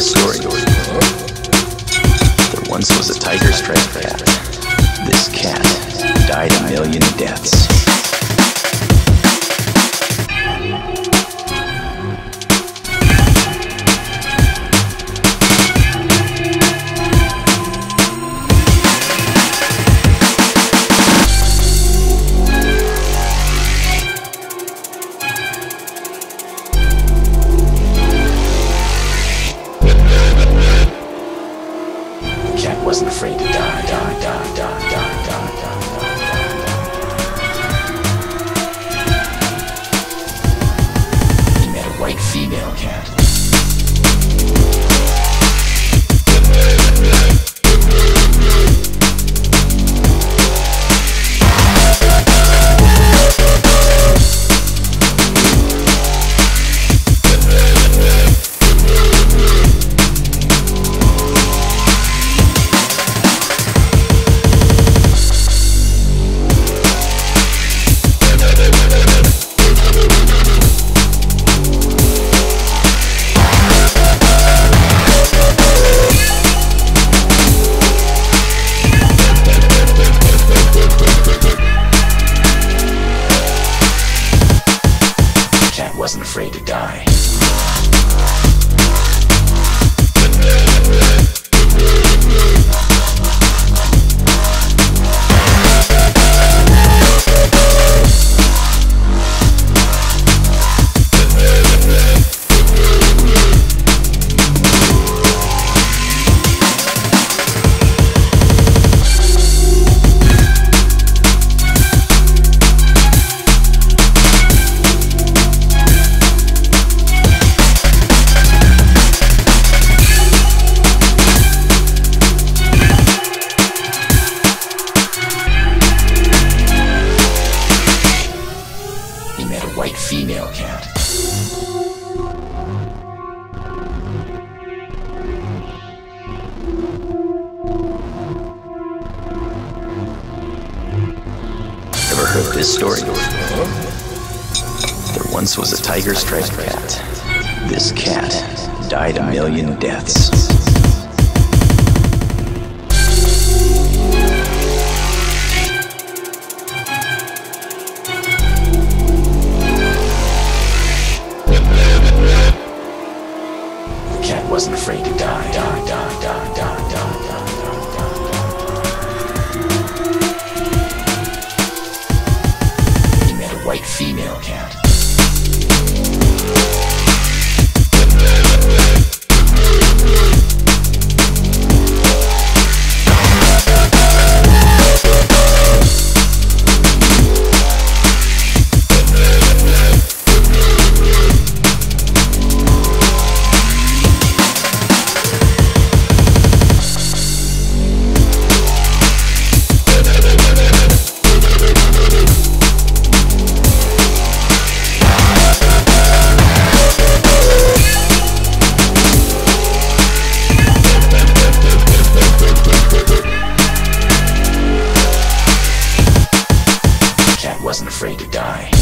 this story. There once was a tiger-striped cat. This cat died a million deaths. Cat wasn't afraid to die. He met a white female cat. Wasn't afraid to die. He met a white female cat. Ever heard this story? There once was a tiger-striped cat. This cat died a million deaths. Wasn't afraid to die. He met a white female cat. Wasn't afraid to die.